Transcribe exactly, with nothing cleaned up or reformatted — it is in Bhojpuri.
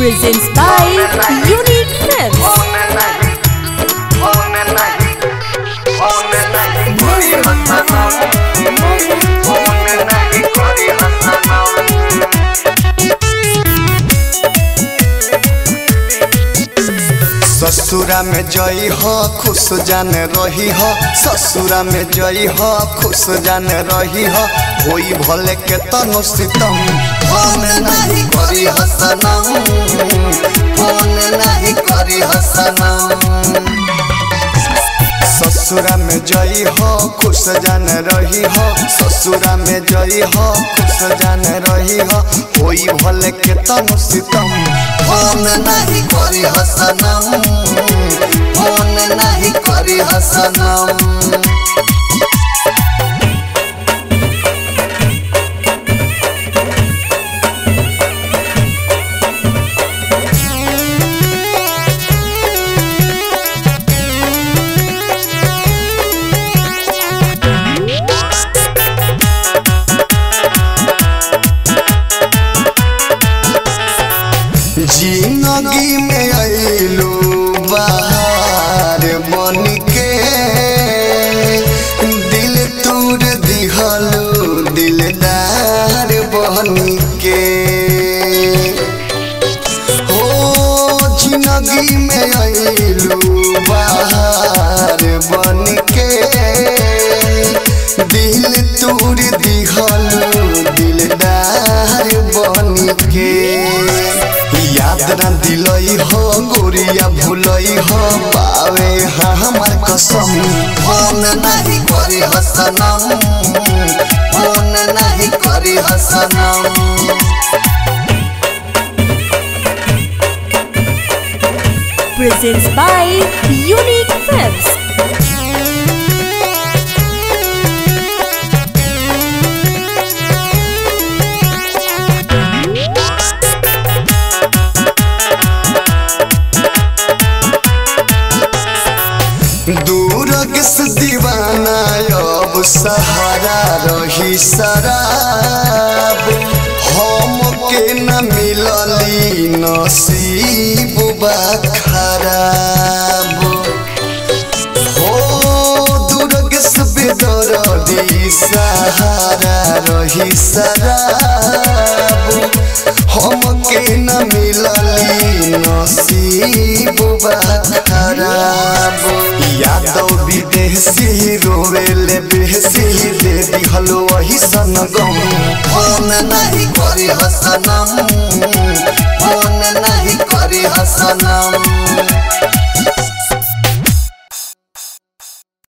presents by Unique Films. ससुरा में जई हो खुश जाने रही हो, ससुरा में जई हो खुश जाने रही हो, होई भले के तनु सितम फोन नहीं करी हसनम, फोन नहीं करी हसनम। ससुरा में जई हो खुश जाने रही हो, ससुरा में जई हो खुश जाने रही हो, होई भले के तनु सितम फोन नहीं करी हसनम, फोन नहीं करी हसनम। जिंदगी में आइलू बाहर बन के, दिल तोड़ दिहलू दिलदार बन के। हो जिंदगी में आइलू बाहर बन के, दिल तोड़ दिहलू दिलदार बन के। याद न दिलई हो गोरिया भूलई हो, पावे हमार कसम फोन नहीं करी हसनम, फोन नहीं करी हसनम। Presents by Unique Films. दूर किस दीवाना अब सहारा रही शराब, हम के न मिलली नसीब बा खराब। हो दूर किस बेदर्दी सहारा रही शराब, हम के न मिलली नसीब बा खराब। यादव विदेशी रोवेले बेसी, दे दिहलो वही सनगम फोन नहीं करी हसनम, फोन नहीं करी हसनम।